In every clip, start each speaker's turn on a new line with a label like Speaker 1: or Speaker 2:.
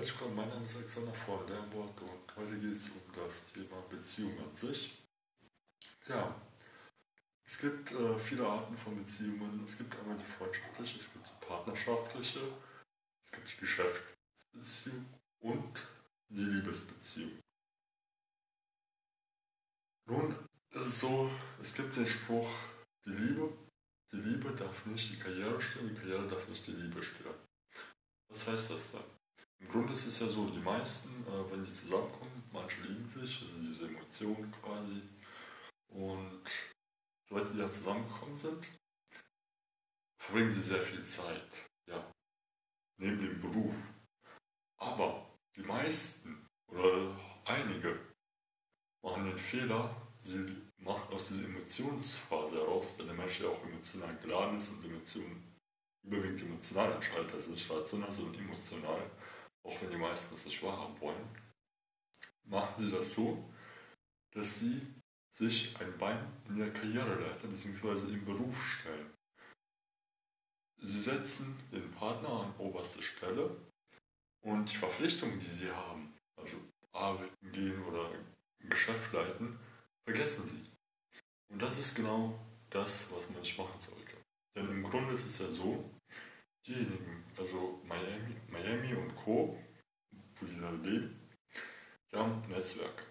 Speaker 1: herzlich willkommen. Mein Name ist Alexander von Lernbord und heute geht es um das Thema Beziehung an sich. Ja, es gibt viele Arten von Beziehungen. Es gibt einmal die freundschaftliche, es gibt die partnerschaftliche, es gibt die Geschäftsbeziehung und die Liebesbeziehung. Nun ist es so, es gibt den Spruch, die Liebe darf nicht die Karriere stören, die Karriere darf nicht die Liebe stören. Was heißt das dann? Im Grunde ist es ja so, die meisten, wenn die zusammenkommen, manche lieben sich, also diese Emotionen quasi, und sobald die dann zusammengekommen sind, verbringen sie sehr viel Zeit, ja, neben dem Beruf. Aber die meisten oder einige machen den Fehler, sie machen aus dieser Emotionsphase heraus, denn der Mensch ja auch emotional geladen ist und Emotionen überwiegend emotional entscheidet, also nicht rational, sondern emotional, auch wenn die meisten das nicht wahrhaben wollen, machen sie das so, dass sie sich ein Bein in der Karriereleiter bzw. im Beruf stellen. Sie setzen den Partner an oberste Stelle und die Verpflichtungen, die sie haben, also arbeiten gehen oder ein Geschäft leiten, vergessen sie. Und das ist genau das, was man nicht machen sollte. Denn im Grunde ist es ja so, diejenigen, also Miami und Co., wo die da leben, die haben Netzwerke.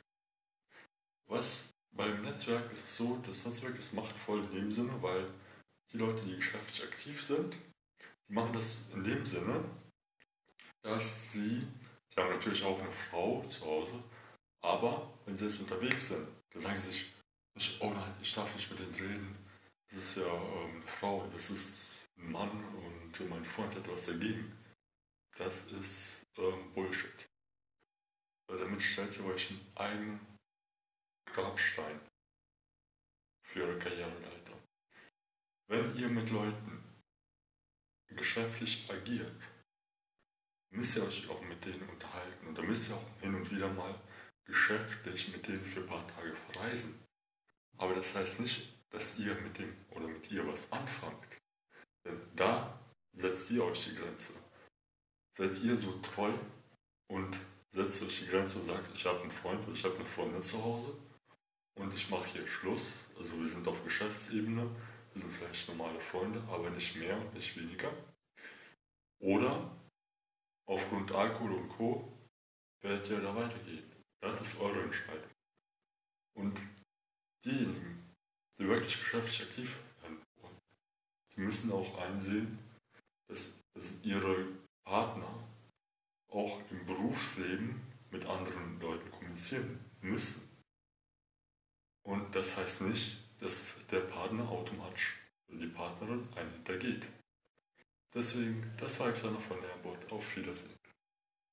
Speaker 1: Beim Netzwerk ist es so, das Netzwerk ist machtvoll in dem Sinne, weil die Leute, die geschäftlich aktiv sind, die machen das in dem Sinne, dass sie haben natürlich auch eine Frau zu Hause, aber wenn sie jetzt unterwegs sind, dann sagen sie sich nicht, oh nein, ich darf nicht mit denen reden, das ist ja eine Frau, das ist ein Mann und mein Freund hat was dagegen. Das ist Bullshit. Weil damit stellt ihr euch einen eigenen Grabstein für ihre Karriereleiter. Wenn ihr mit Leuten geschäftlich agiert, müsst ihr euch auch mit denen unterhalten und da müsst ihr auch hin und wieder mal geschäftlich mit denen für ein paar Tage verreisen. Aber das heißt nicht, dass ihr mit dem oder mit ihr was anfangt. Denn da setzt ihr euch die Grenze. Seid ihr so treu und setzt euch die Grenze und sagt, ich habe einen Freund oder ich habe eine Freundin zu Hause und ich mache hier Schluss. Also wir sind auf Geschäftsebene, wir sind vielleicht normale Freunde, aber nicht mehr und nicht weniger. Oder aufgrund Alkohol und Co. werdet ihr da weitergehen. Das ist eure Entscheidung. Und diejenigen, die wirklich geschäftlich aktiv werden wollen, die müssen auch einsehen, dass ihre Partner auch im Berufsleben mit anderen Leuten kommunizieren müssen. Und das heißt nicht, dass der Partner automatisch oder die Partnerin einen hintergeht. Deswegen, das war Alexander von Lernbord. Auf Wiedersehen.